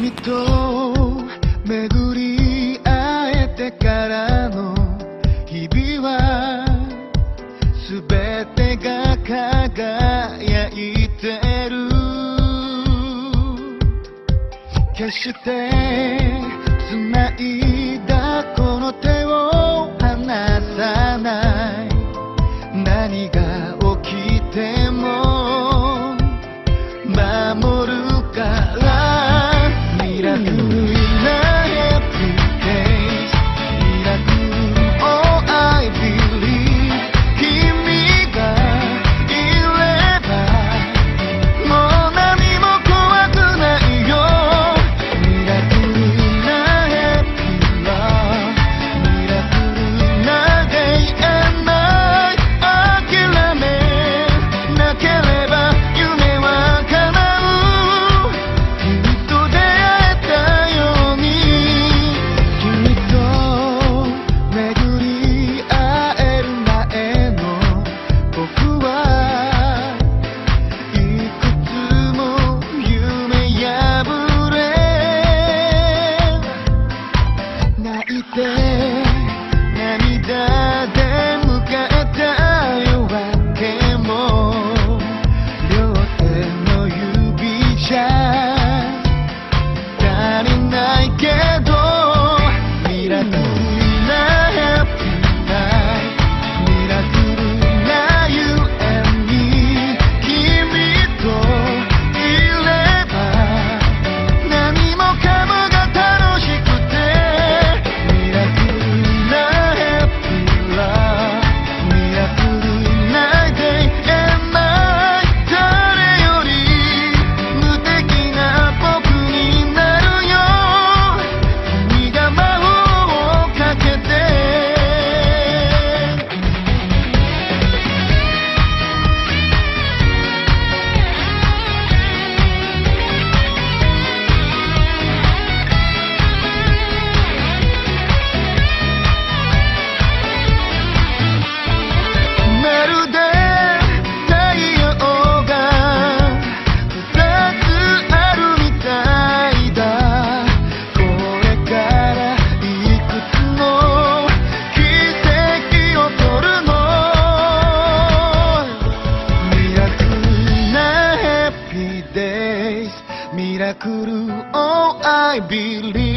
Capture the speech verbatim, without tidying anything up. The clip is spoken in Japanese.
君と巡り会えてからの日々は全てが輝いてる。決して繋いだこの手を離さない。何が起きても守るからミラクルな Happy Days ミラクル Oh I believe 君がいればもう何も怖くないよ。ミラクルな Happy Love ミラクルな Day and Night 諦めなければ夢は叶う。君と出会えたように君と巡り会える前の僕はいくつも夢破れ泣いて涙で迎えた夜明けも両手の指じゃ足りないけどミラクルな Happy Night ミラクルな You and me 君といれば何もかもが楽しくてミラクルな Happy Love ミラクルな Day and Night 誰より無敵な僕になるよ。君が魔法をかけてまるで太陽がふたつあるみたいだ。これからいくつの奇跡を取るの。ミラクルな Happy Days ミラクル Oh I believe